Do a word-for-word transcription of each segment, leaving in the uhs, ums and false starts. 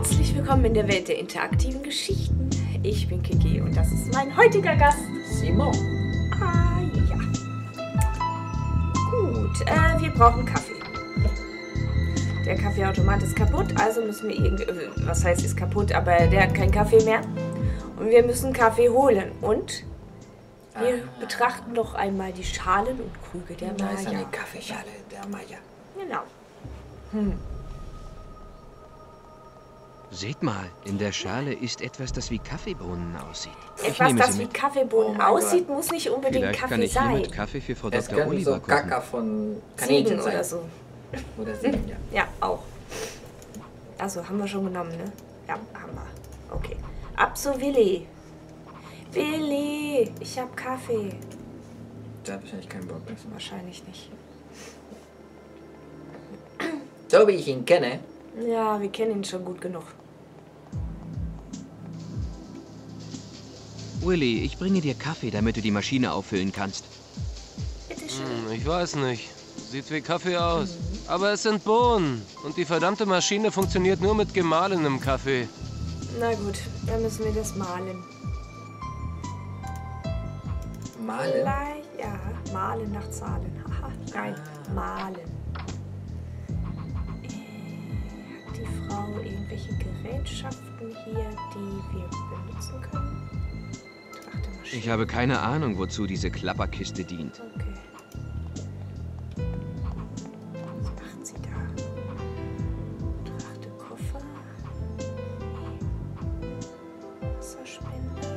Herzlich willkommen in der Welt der interaktiven Geschichten. Ich bin Kiki und das ist mein heutiger Gast, Simon. Ah ja. Gut, äh, wir brauchen Kaffee. Der Kaffeeautomat ist kaputt, also müssen wir irgendwie, was heißt ist kaputt, aber der hat keinen Kaffee mehr. Und wir müssen Kaffee holen. Und wir ah. betrachten doch einmal die Schalen und Krüge der Maya. Da ist eine Kaffeeschale der Maya. Genau. Hm. Seht mal, in der Schale ist etwas, das wie Kaffeebohnen aussieht. Etwas, das wie Kaffeebohnen oh aussieht, Gott. muss nicht unbedingt Vielleicht Kaffee kann ich sein. hiermit Kaffee für Frau es Doktor Oliver so kochen. Kaka von Ziegen oder so. Oder Ziegen, ja. Ja, auch. Also, haben wir schon genommen, ne? Ja, haben wir. Okay. Ab zu Willi. Willi, ich hab Kaffee. Da hab ich eigentlich keinen Bock. Wahrscheinlich nicht. So wie ich ihn kenne. Ja, wir kennen ihn schon gut genug. Willi, ich bringe dir Kaffee, damit du die Maschine auffüllen kannst. Bitte schön. Hm, ich weiß nicht. Sieht wie Kaffee aus. Mhm. Aber es sind Bohnen. Und die verdammte Maschine funktioniert nur mit gemahlenem Kaffee. Na gut, dann müssen wir das mahlen. Mahlen? Vielleicht, ja. Mahlen nach Zahlen. Haha, nein, ah. mahlen. Äh, hat die Frau irgendwelche Gerätschaften hier, die wir benutzen können? Ich habe keine Ahnung, wozu diese Klapperkiste dient. Okay. Was macht sie da? Trachte Koffer. Wasserspender.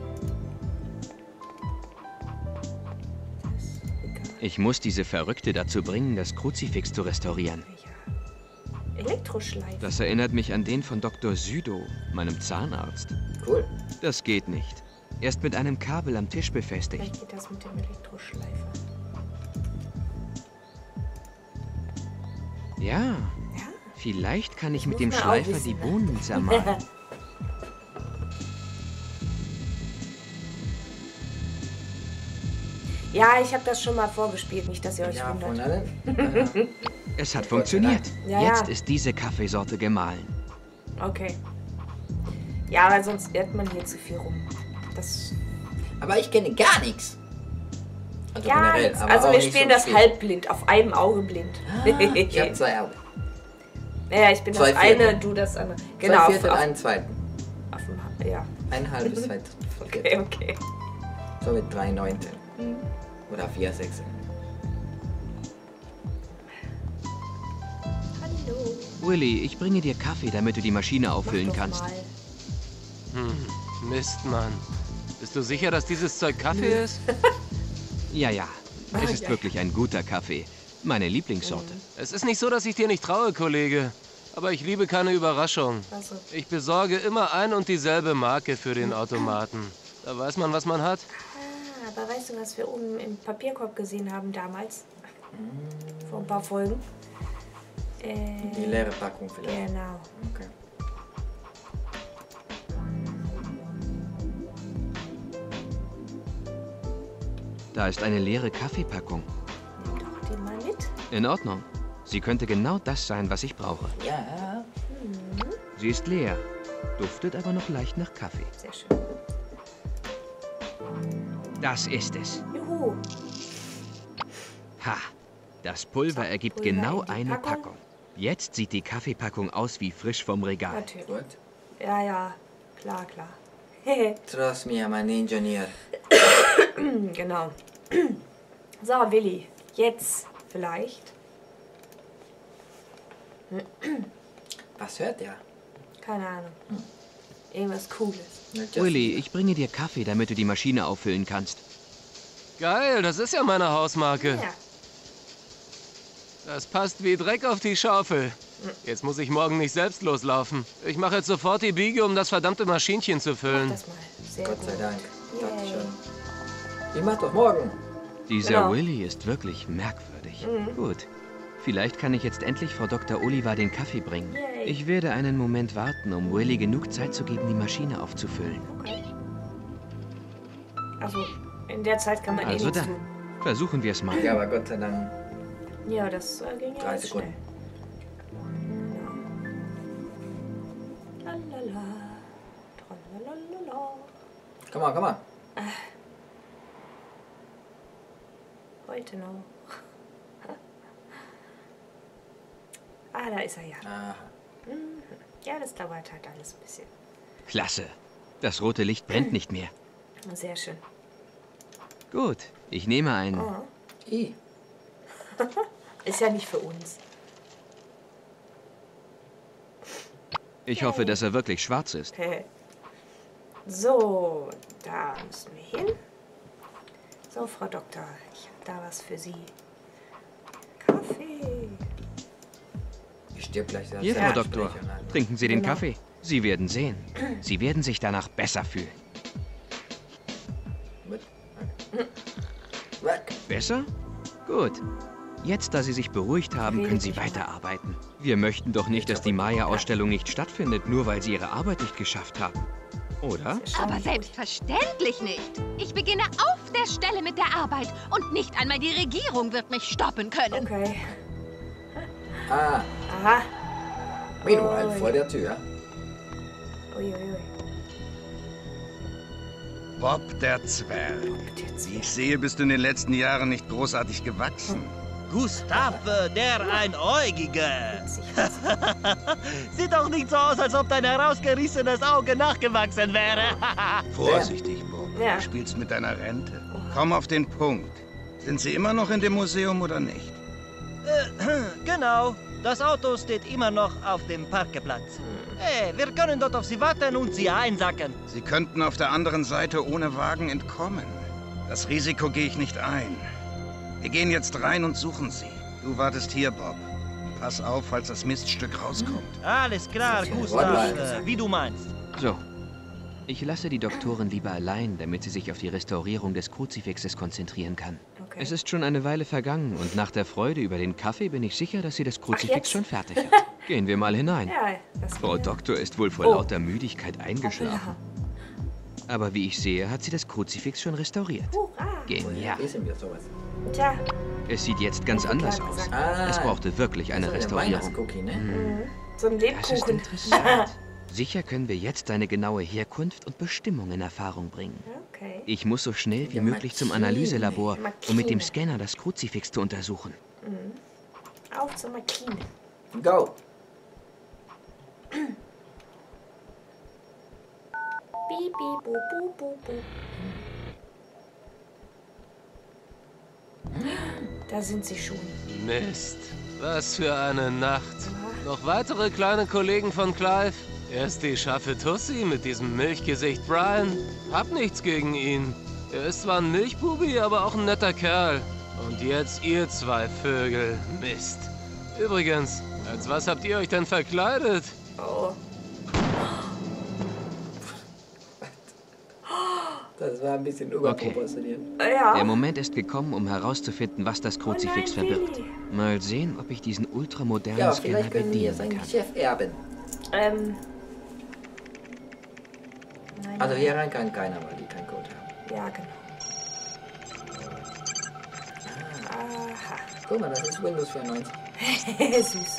Das Regal. Ich muss diese Verrückte dazu bringen, das Kruzifix zu restaurieren. Ja. Elektroschleife. Das erinnert mich an den von Doktor Südo, meinem Zahnarzt. Cool. Das geht nicht. Er ist mit einem Kabel am Tisch befestigt. Vielleicht geht das mit dem Elektroschleifer. Ja. Ja? Vielleicht kann ich das mit dem Schleifer wissen, die Bohnen zermahlen. Ja, ich habe das schon mal vorgespielt, nicht, dass ihr euch ja, wundert. Von allen? Es hat funktioniert. Ja, Jetzt ja. ist diese Kaffeesorte gemahlen. Okay. Ja, weil sonst irrt man hier zu viel rum. Das aber ich kenne gar nichts. Also gar generell. nichts. Aber also wir spielen so das viel. halbblind, auf einem Auge blind. Ah, ich habe zwei Augen. Ja, ich bin zwei das Viertel. eine, du das andere. Genau. Zwei auf, Viertel, auf, einen zweiten. auf dem, ja. Ein halbes, zweites. Okay, okay. So mit drei Neuntel. Mhm. Oder vier Sechstel. Hallo. Willi, ich bringe dir Kaffee, damit du die Maschine auffüllen Mach doch kannst. mal. Hm, Mist, Mann. Bist du sicher, dass dieses Zeug Kaffee ist? Ja, ja. Es Ah, ist ja. wirklich ein guter Kaffee. Meine Lieblingssorte. Es ist nicht so, dass ich dir nicht traue, Kollege. Aber ich liebe keine Überraschung. Also, Ich besorge immer ein und dieselbe Marke für den Automaten. Da weiß man, was man hat. ah, aber weißt du, was wir oben im Papierkorb gesehen haben damals? Vor ein paar Folgen. Äh, Die leere Packung vielleicht. Genau. Okay. Da ist eine leere Kaffeepackung. Nimm doch die mal mit. In Ordnung. Sie könnte genau das sein, was ich brauche. Ja. Sie ist leer, duftet aber noch leicht nach Kaffee. Sehr schön. Das ist es. Juhu. Ha! Das Pulver So, ergibt Pulver genau in die eine Packung. Packung. Jetzt sieht die Kaffeepackung aus wie frisch vom Regal. Natürlich. Gut. Ja, ja. Klar, klar. Trust me, I'm an engineer. Genau. So, Willi. Jetzt vielleicht. Was hört der? Keine Ahnung. Irgendwas Cooles. Willi, ich bringe dir Kaffee, damit du die Maschine auffüllen kannst. Geil, das ist ja meine Hausmarke. Ja. Das passt wie Dreck auf die Schaufel. Jetzt muss ich morgen nicht selbst loslaufen. Ich mache jetzt sofort die Biege, um das verdammte Maschinchen zu Mach füllen. das mal. Sehr Gott gut. sei Dank. Yay. Dankeschön. Ich mach doch morgen. Dieser Genau. Willi ist wirklich merkwürdig. Mhm. Gut. Vielleicht kann ich jetzt endlich Frau Doktor Oliver den Kaffee bringen. Yay. Ich werde einen Moment warten, um Willi genug Zeit zu geben, die Maschine aufzufüllen. Okay. Also, in der Zeit kann man eh Also nichts dann, tun. versuchen wir es mal. Ja, aber Gott sei Dank. Ja, das äh, ging ja Drei ganz Sekunden. schnell. Come on, come on. Heute noch. Ah, da ist er ja. Aha. Mhm. Ja, das dauert halt alles ein bisschen. Klasse. Das rote Licht brennt nicht mehr. Sehr schön. Gut, ich nehme einen. Oh. I. Ist ja nicht für uns. Ich hoffe, dass er wirklich schwarz ist. So, da müssen wir hin. So, Frau Doktor, ich habe da was für Sie. Kaffee. Ich stirb gleich selbst. Hier, Frau Doktor, trinken Sie den Genau. Kaffee. Sie werden sehen. Sie werden sich danach besser fühlen. Mit. Weg. Besser? Gut. Jetzt, da Sie sich beruhigt haben, können Sie weiterarbeiten. Wir möchten doch nicht, dass die Maya-Ausstellung nicht stattfindet, nur weil Sie Ihre Arbeit nicht geschafft haben. Oder? Aber selbstverständlich nicht. Ich beginne auf der Stelle mit der Arbeit und nicht einmal die Regierung wird mich stoppen können. Okay. Ah, Aha. meanwhile, Ui. vor der Tür. Uiuiui. Bob der Zwerg. Wie ich sehe, bist du in den letzten Jahren nicht großartig gewachsen. Gustave, der Einäugige. Witzig. Sieht doch nicht so aus, als ob dein herausgerissenes Auge nachgewachsen wäre. Vorsichtig, Bob. Ja. Du spielst mit deiner Rente. Komm auf den Punkt. Sind sie immer noch in dem Museum oder nicht? Äh, genau. Das Auto steht immer noch auf dem Parkplatz. Hey, wir können dort auf sie warten und sie einsacken. Sie könnten auf der anderen Seite ohne Wagen entkommen. Das Risiko gehe ich nicht ein. Wir gehen jetzt rein und suchen sie. Du wartest hier, Bob. Pass auf, falls das Miststück rauskommt. Alles klar, Gustav, äh, wie du meinst. So. Ich lasse die Doktorin lieber allein, damit sie sich auf die Restaurierung des Kruzifixes konzentrieren kann. Okay. Es ist schon eine Weile vergangen und nach der Freude über den Kaffee bin ich sicher, dass sie das Kruzifix jetzt? schon fertig hat. Gehen wir mal hinein. Ja, das Frau war- Doktor ist wohl vor Oh. lauter Müdigkeit eingeschlafen. Aber wie ich sehe, hat sie das Kruzifix schon restauriert. Hurra. Genial. Wissen wir sowas. Tja, Es sieht jetzt ganz Hätte anders klar aus. gesagt. Ah, Es brauchte wirklich eine das ist Restaurierung. Weihnachtscookie, ne? mhm. so ein Das ist Lebkuchen. interessant. Sicher können wir jetzt seine genaue Herkunft und Bestimmung in Erfahrung bringen. Okay. Ich muss so schnell wie Ja, möglich zum Martine. Analyselabor, um mit dem Martine. Scanner das Kruzifix zu untersuchen. Auf zur Markine. Go. Piep, piep, bu, bu, bu, bu. Da sind sie schon. Mist. Was für eine Nacht. Noch weitere kleine Kollegen von Clive? Erst die scharfe Tussi mit diesem Milchgesicht Brian. Hab nichts gegen ihn. Er ist zwar ein Milchbubi, aber auch ein netter Kerl. Und jetzt ihr zwei Vögel. Mist. Übrigens, als was habt ihr euch denn verkleidet? Oh. Das war ein bisschen überproportioniert. Ja. Der Moment ist gekommen, um herauszufinden, was das Kruzifix Oh nein, verbirgt. Willi. Mal sehen, ob ich diesen ultramodernen Ja, Scanner vielleicht können wir bedienen sein kann. Geschäft erben. Ähm. Nein, Also nein. hier rein kann keiner, weil die keinen Code haben. Ja, genau. Aha. Guck mal, das ist Windows vierundneunzig. Süß.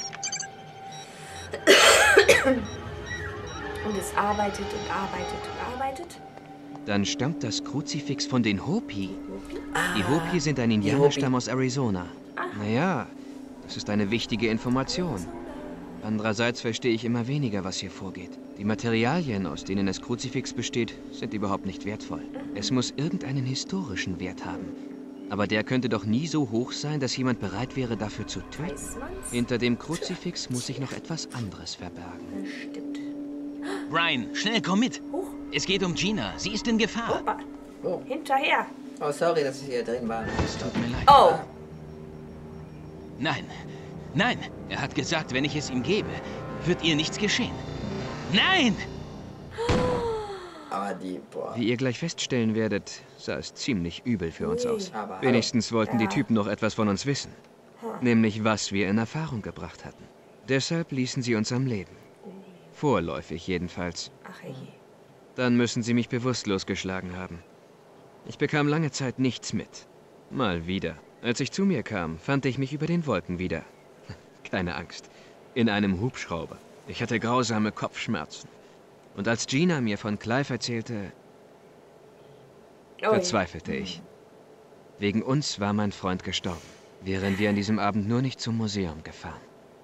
Und es arbeitet und arbeitet und arbeitet. Dann stammt das Kruzifix von den Hopi. Ah. Die Hopi sind ein Indianerstamm aus Arizona. Naja, das ist eine wichtige Information. Andererseits verstehe ich immer weniger, was hier vorgeht. Die Materialien, aus denen das Kruzifix besteht, sind überhaupt nicht wertvoll. Es muss irgendeinen historischen Wert haben. Aber der könnte doch nie so hoch sein, dass jemand bereit wäre, dafür zu töten. Weiß man's? Hinter dem Kruzifix muss sich noch etwas anderes verbergen. Stimmt. Brian, schnell komm mit. Huch. Es geht um Gina. Sie ist in Gefahr. Opa. Oh. Hinterher. Oh, sorry, dass ich hier drin war. Es tut mir leid. Oh. Nein, nein. Er hat gesagt, wenn ich es ihm gebe, wird ihr nichts geschehen. Nein! Aber die, boah. Wie ihr gleich feststellen werdet, sah es ziemlich übel für uns Ui. aus. Aber hallo. Wenigstens wollten die Ja. Typen noch etwas von uns wissen. Nämlich, was wir in Erfahrung gebracht hatten. Deshalb ließen sie uns am Leben. Vorläufig jedenfalls. Ach je. Dann müssen sie mich bewusstlos geschlagen haben. Ich bekam lange Zeit nichts mit. Mal wieder. Als ich zu mir kam, fand ich mich über den Wolken wieder. Keine Angst. In einem Hubschrauber. Ich hatte grausame Kopfschmerzen. Und als Gina mir von Clive erzählte, verzweifelte ich. Wegen uns war mein Freund gestorben, wären wir an diesem Abend nur nicht zum Museum gefahren.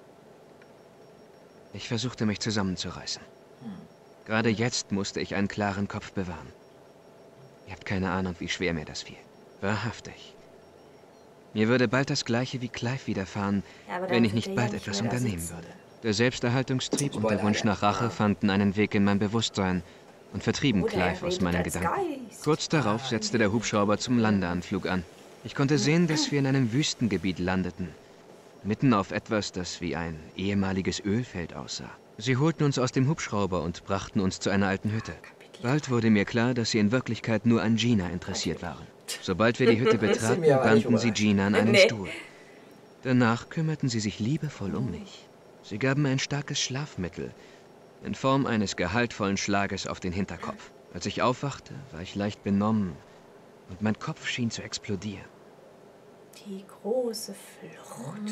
Ich versuchte mich zusammenzureißen. Gerade jetzt musste ich einen klaren Kopf bewahren. Ihr habt keine Ahnung, wie schwer mir das fiel. Wahrhaftig. Mir würde bald das Gleiche wie Clive widerfahren, Ja, wenn ich nicht bald etwas unternehmen würde. Der Selbsterhaltungstrieb und der Wunsch nach Rache fanden einen Weg in mein Bewusstsein und vertrieben Clive aus meinen Gedanken. Kurz darauf setzte der Hubschrauber zum Landeanflug an. Ich konnte sehen, dass wir in einem Wüstengebiet landeten. Mitten auf etwas, das wie ein ehemaliges Ölfeld aussah. Sie holten uns aus dem Hubschrauber und brachten uns zu einer alten Hütte. Bald wurde mir klar, dass sie in Wirklichkeit nur an Gina interessiert waren. Sobald wir die Hütte betraten, banden sie Gina an einen Nee. Stuhl. Danach kümmerten sie sich liebevoll um mich. Sie gaben mir ein starkes Schlafmittel in Form eines gehaltvollen Schlages auf den Hinterkopf. Als ich aufwachte, war ich leicht benommen und mein Kopf schien zu explodieren. Die große Flucht.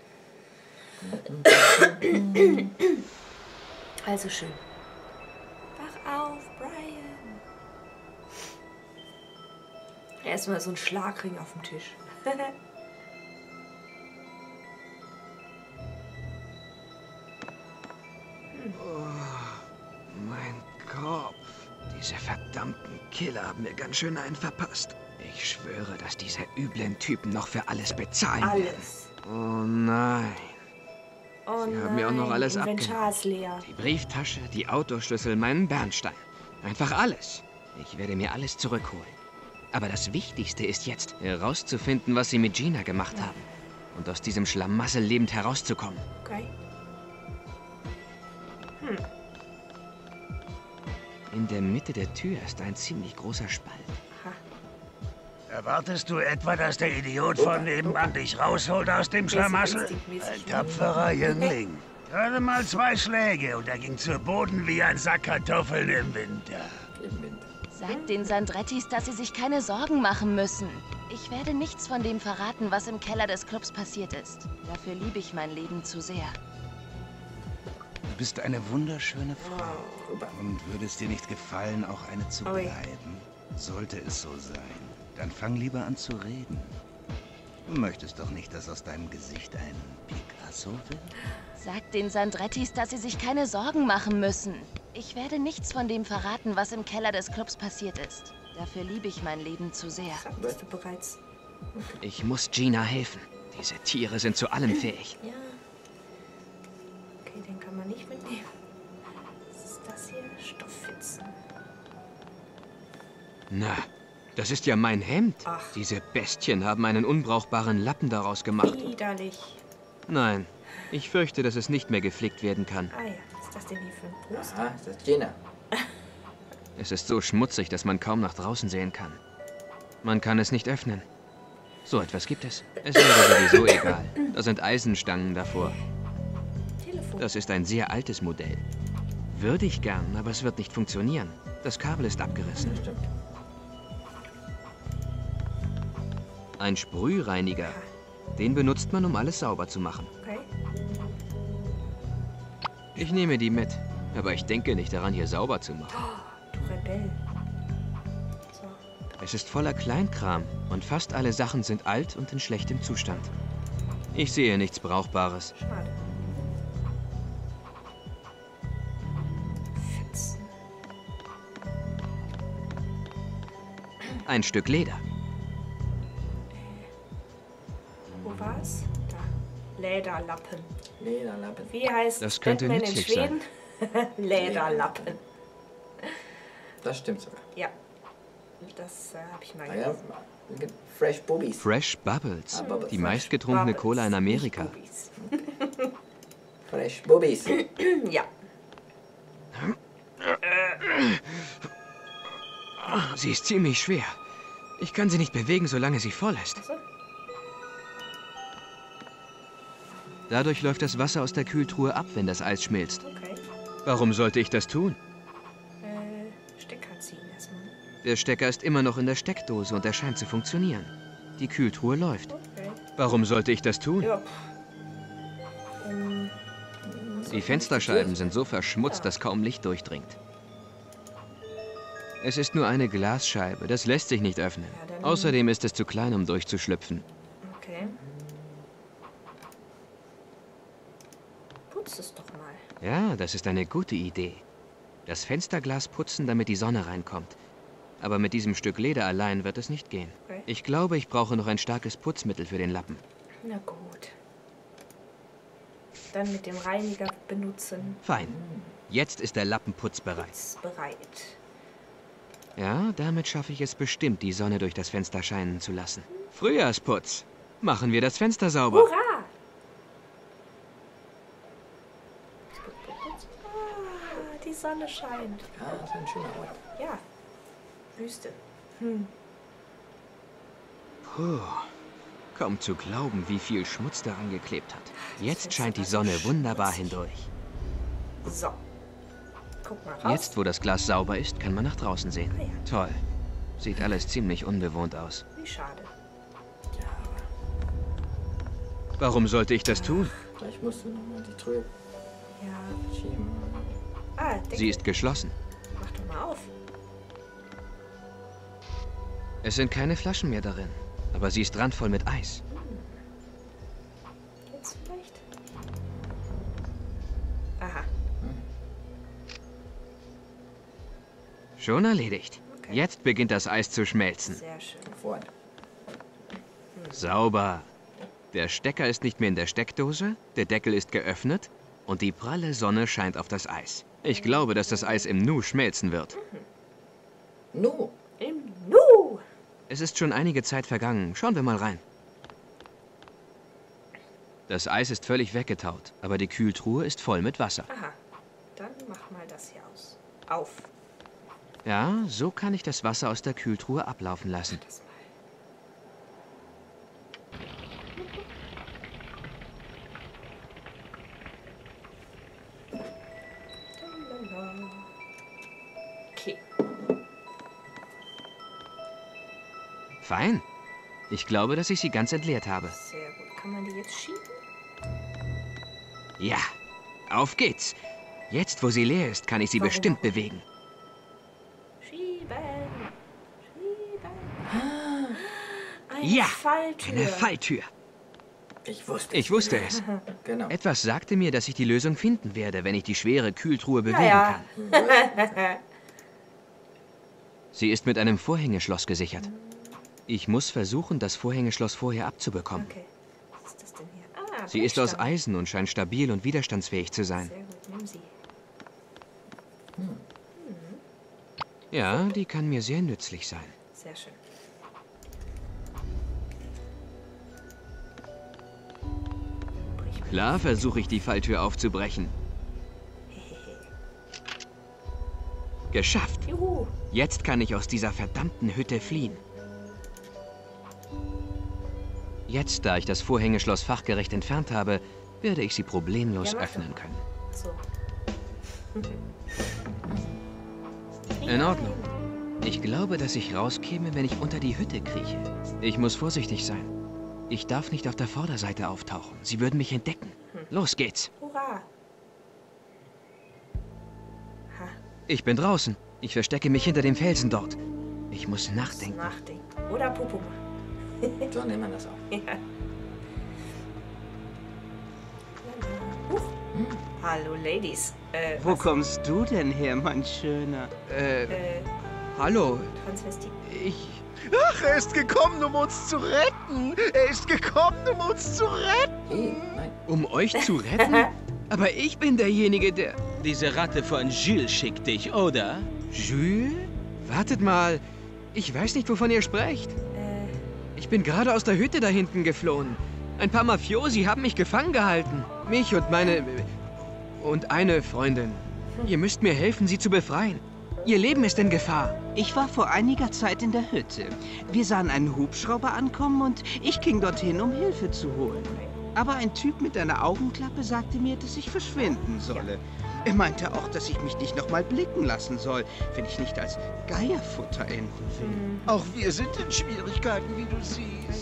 Also schön. Wach auf, Brian. Erstmal so ein Schlagring auf dem Tisch. Mein Kopf. Diese verdammten Killer haben mir ganz schön einen verpasst. Ich schwöre, dass diese üblen Typen noch für alles bezahlen werden. Alles. Oh nein. Oh Sie nein, haben mir auch noch alles Inventar ist leer. Die Brieftasche, die Autoschlüssel, meinen Bernstein. Einfach alles. Ich werde mir alles zurückholen. Aber das Wichtigste ist jetzt, herauszufinden, was sie mit Gina gemacht haben. Und aus diesem Schlamassel lebend herauszukommen. Okay. In der Mitte der Tür ist ein ziemlich großer Spalt. Erwartest du etwa, dass der Idiot von nebenan dich rausholt aus dem Schlamassel? Ein tapferer Jüngling. Gerade mal zwei Schläge und er ging zu Boden wie ein Sack Kartoffeln im Winter. Sagt den Sandrettis, dass sie sich keine Sorgen machen müssen. Ich werde nichts von dem verraten, was im Keller des Clubs passiert ist. Dafür liebe ich mein Leben zu sehr. Du bist eine wunderschöne Frau. Und würde es dir nicht gefallen, auch eine zu Ui. bleiben? Sollte es so sein, dann fang lieber an zu reden. Du möchtest doch nicht, dass aus deinem Gesicht ein Picasso wird? Sagt den Sandrettis, dass sie sich keine Sorgen machen müssen. Ich werde nichts von dem verraten, was im Keller des Clubs passiert ist. Dafür liebe ich mein Leben zu sehr. Bist du bereits? Ich muss Gina helfen. Diese Tiere sind zu allem fähig. Ja. Okay, den kann man nicht mitnehmen. Was ist das hier? Stoffpfützen. Na, das ist ja mein Hemd. Ach. Diese Bestien haben einen unbrauchbaren Lappen daraus gemacht. Widerlich. Nein, ich fürchte, dass es nicht mehr geflickt werden kann. Ah ja, was ist das denn hier für ein Poster? Aha, das ist Gina. Es ist so schmutzig, dass man kaum nach draußen sehen kann. Man kann es nicht öffnen. So etwas gibt es. Es wäre sowieso egal. Da sind Eisenstangen davor. Telefon. Das ist ein sehr altes Modell. Würde ich gern, aber es wird nicht funktionieren. Das Kabel ist abgerissen. Stimmt. Ein Sprühreiniger. Den benutzt man, um alles sauber zu machen. Okay. Ich nehme die mit. Aber ich denke nicht daran, hier sauber zu machen. Oh, du Rebell. So. Es ist voller Kleinkram und fast alle Sachen sind alt und in schlechtem Zustand. Ich sehe nichts Brauchbares. Schade. Fetzen. Ein Stück Leder. Wo war's? Da. Lederlappen. Lederlappen. Wie heißt Das könnte Batman in nützlich Schweden? Lederlappen. Das stimmt sogar. Ja. Das äh, habe ich mal Ah, ja. gelesen. Fresh Boobies. Fresh Bubbles. Ah, Bubbles. Die meistgetrunkene Bubbles, Cola in nicht Amerika. Bubis. Fresh Boobies. Ja. Sie ist ziemlich schwer. Ich kann sie nicht bewegen, solange sie voll ist. Ach so. Dadurch läuft das Wasser aus der Kühltruhe ab, wenn das Eis schmilzt. Okay. Warum sollte ich das tun? Äh, Stecker ziehen erstmal. Der Stecker ist immer noch in der Steckdose und er scheint zu funktionieren. Die Kühltruhe läuft. Okay. Warum sollte ich das tun? Ja. pff. Ähm, Die Fensterscheiben sind so verschmutzt, dass kaum Licht durchdringt. Es ist nur eine Glasscheibe. Das lässt sich nicht öffnen. Ja, außerdem ist es zu klein, um durchzuschlüpfen. Okay. Putz es doch mal. Ja, das ist eine gute Idee. Das Fensterglas putzen, damit die Sonne reinkommt. Aber mit diesem Stück Leder allein wird es nicht gehen. Okay. Ich glaube, ich brauche noch ein starkes Putzmittel für den Lappen. Na gut. Dann mit dem Reiniger benutzen. Fein. Jetzt ist der Lappenputz bereit. Putz bereit. Ja, damit schaffe ich es bestimmt, die Sonne durch das Fenster scheinen zu lassen. Frühjahrsputz. Machen wir das Fenster sauber. Hurra! Ah, die Sonne scheint. Ja, das ist ein schöner Ort. Ja. Wüste. Hm. Puh. Kaum zu glauben, wie viel Schmutz daran geklebt hat. Jetzt scheint die Sonne wunderbar hindurch. So. Guck mal raus. Jetzt, wo das Glas sauber ist, kann man nach draußen sehen. Ah, ja. Toll. Sieht alles ziemlich unbewohnt aus. Wie schade. Ja, Warum sollte ich das tun? gleich musst du nochmal die Tür Ja. schieben. Ah, Deckel. Sie ist geschlossen. Mach doch mal auf. Es sind keine Flaschen mehr darin. Aber sie ist randvoll mit Eis. Jetzt vielleicht? Aha. Schon erledigt. Okay. Jetzt beginnt das Eis zu schmelzen. Sehr schön. Vorne. Sauber. Der Stecker ist nicht mehr in der Steckdose, der Deckel ist geöffnet und die pralle Sonne scheint auf das Eis. Ich glaube, dass das Eis im Nu schmelzen wird. Nu. Im Nu. Es ist schon einige Zeit vergangen. Schauen wir mal rein. Das Eis ist völlig weggetaut, aber die Kühltruhe ist voll mit Wasser. Aha. Dann mach mal das hier aus. Auf. Ja, so kann ich das Wasser aus der Kühltruhe ablaufen lassen. Das mal. Okay. Fein. Ich glaube, dass ich sie ganz entleert habe. Sehr gut. Kann man die jetzt schieben? Ja, auf geht's. Jetzt, wo sie leer ist, kann ich sie Warum? bestimmt bewegen. Schieben. Schieben. Eine Ja, Falltür. eine Falltür. Ich wusste Ich wusste es. Genau. Etwas sagte mir, dass ich die Lösung finden werde, wenn ich die schwere Kühltruhe bewegen Ja, kann. Sie ist mit einem Vorhängeschloss gesichert. Ich muss versuchen, das Vorhängeschloss vorher abzubekommen. Okay. Was ist das denn hier? Ah, Sie ist aus Brechstange. Eisen und scheint stabil und widerstandsfähig zu sein. Sehr gut, nimm sie. Ja, die kann mir sehr nützlich sein. Sehr schön. Klar versuche ich, die Falltür aufzubrechen. Geschafft. Juhu. Jetzt kann ich aus dieser verdammten Hütte fliehen. Jetzt, da ich das Vorhängeschloss fachgerecht entfernt habe, werde ich sie problemlos Ja, mach öffnen doch. können. So. In Ordnung. Ich glaube, dass ich rauskäme, wenn ich unter die Hütte krieche. Ich muss vorsichtig sein. Ich darf nicht auf der Vorderseite auftauchen. Sie würden mich entdecken. Los geht's. Hurra. Ha, Ich bin draußen. Ich verstecke mich hinter dem Felsen dort. Ich muss das nachdenken. Nachdenken. Oder Popo machen. So nehmen wir das auch. Ja. Huch. Hallo, Ladies. Äh, Wo was? kommst du denn her, mein Schöner? Äh, Äh, hallo. Transvestit. Ich... Ach, er ist gekommen, um uns zu retten. Er ist gekommen, um uns zu retten. Hey, nein. Um euch zu retten? Aber ich bin derjenige, der... Diese Ratte von Jules schickt dich, oder? Jules? Wartet mal. Ich weiß nicht, wovon ihr sprecht. Äh, Ich bin gerade aus der Hütte da hinten geflohen. Ein paar Mafiosi haben mich gefangen gehalten. Mich und meine... und eine Freundin. Ihr müsst mir helfen, sie zu befreien. Ihr Leben ist in Gefahr. Ich war vor einiger Zeit in der Hütte. Wir sahen einen Hubschrauber ankommen und ich ging dorthin, um Hilfe zu holen. Aber ein Typ mit einer Augenklappe sagte mir, dass ich verschwinden solle. Er meinte auch, dass ich mich nicht nochmal blicken lassen soll, wenn ich nicht als Geierfutter enden will. Auch wir sind in Schwierigkeiten, wie du siehst.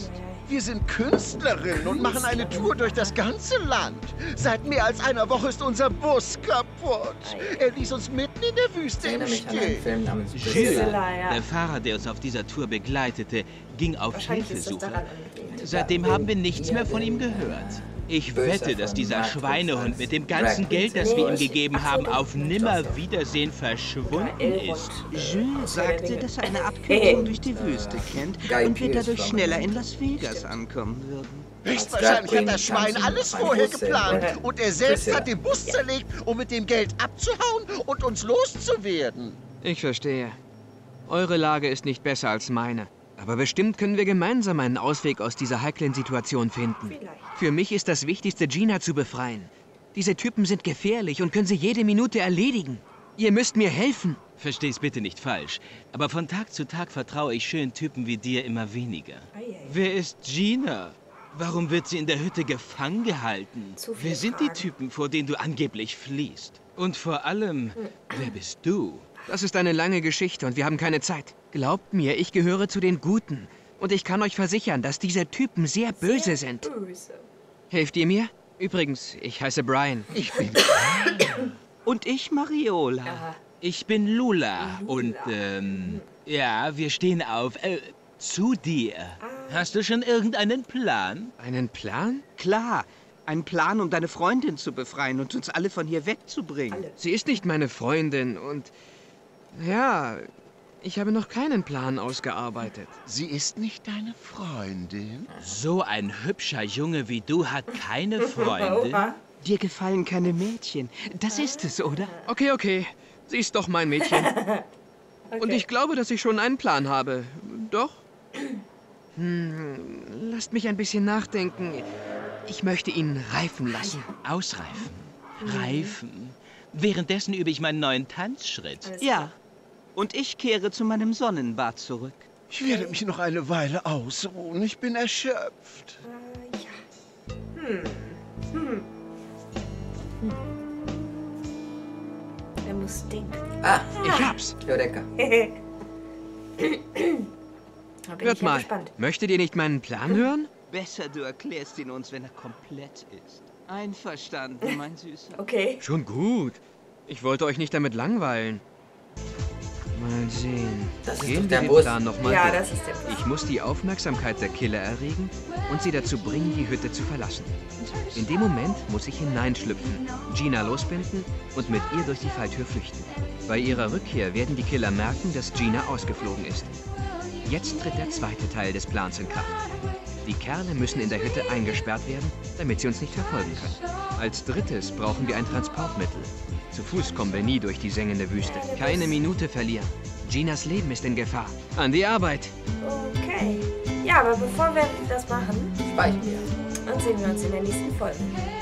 Wir sind Künstlerinnen und machen eine Tour durch das ganze Land. Seit mehr als einer Woche ist unser Bus kaputt. Er ließ uns mitten in der Wüste im Stich. Jules, der Fahrer, der uns auf dieser Tour begleitete, ging auf Hilfesuche. Seitdem haben wir nichts mehr von ihm gehört. Ich wette, dass dieser Schweinehund mit dem ganzen Geld, das wir ihm gegeben haben, auf Nimmerwiedersehen verschwunden ist. Jules sagte, dass er eine Abkürzung durch die Wüste kennt und wir dadurch schneller in Las Vegas ankommen würden. Höchstwahrscheinlich hat das Schwein alles vorher geplant und er selbst hat den Bus zerlegt, um mit dem Geld abzuhauen und uns loszuwerden. Ich verstehe. Eure Lage ist nicht besser als meine. Aber bestimmt können wir gemeinsam einen Ausweg aus dieser heiklen Situation finden. Für mich ist das Wichtigste, Gina zu befreien. Diese Typen sind gefährlich und können sie jede Minute erledigen. Ihr müsst mir helfen. Versteh's bitte nicht falsch, aber von Tag zu Tag vertraue ich schönen Typen wie dir immer weniger. Wer ist Gina? Warum wird sie in der Hütte gefangen gehalten? Wer sind die Typen, vor denen du angeblich fliehst? Und vor allem, wer bist du? Das ist eine lange Geschichte und wir haben keine Zeit. Glaubt mir, ich gehöre zu den Guten. Und ich kann euch versichern, dass diese Typen sehr böse sehr sind. Böse. Hilft ihr mir? Übrigens, ich heiße Brian. Ich bin... Und ich Mariola. Aha. Ich bin Lula. Lula. Und, ähm... ja, wir stehen auf... Äh, zu dir. Ah. Hast du schon irgendeinen Plan? Einen Plan? Klar. Einen Plan, um deine Freundin zu befreien und uns alle von hier wegzubringen. Alle. Sie ist nicht meine Freundin und... Ja, ich habe noch keinen Plan ausgearbeitet. Sie ist nicht deine Freundin? So ein hübscher Junge wie du hat keine Freundin? Dir gefallen keine Mädchen. Das ist es, oder? Okay, okay. Sie ist doch mein Mädchen. Okay. Und ich glaube, dass ich schon einen Plan habe. Doch? Hm, lasst mich ein bisschen nachdenken. Ich möchte ihn reifen lassen. Ausreifen? Reifen? Währenddessen übe ich meinen neuen Tanzschritt. Ja. Und ich kehre zu meinem Sonnenbad zurück. Ich werde mich noch eine Weile ausruhen. Ich bin erschöpft. Äh, ja. Hm. Hm. Hm. Er muss denken. Ah, ich hab's. Eureka. Hört mal, gespannt. Möchtet ihr nicht meinen Plan hören? Besser, du erklärst ihn uns, wenn er komplett ist. Einverstanden, mein Süßer. Okay. Schon gut. Ich wollte euch nicht damit langweilen. Mal sehen. Das Gehen ist wir der den Bus. Plan noch mal Ja, durch. das ist der Bus. Ich muss die Aufmerksamkeit der Killer erregen und sie dazu bringen, die Hütte zu verlassen. In dem Moment muss ich hineinschlüpfen, Gina losbinden und mit ihr durch die Falltür flüchten. Bei ihrer Rückkehr werden die Killer merken, dass Gina ausgeflogen ist. Jetzt tritt der zweite Teil des Plans in Kraft. Die Kerle müssen in der Hütte eingesperrt werden, damit sie uns nicht verfolgen können. Als drittes brauchen wir ein Transportmittel. Zu Fuß kommen wir nie durch die sengende Wüste. Keine Minute verlieren. Ginas Leben ist in Gefahr. An die Arbeit. Okay. Ja, aber bevor wir das machen, speichern wir. Und sehen wir uns in der nächsten Folge.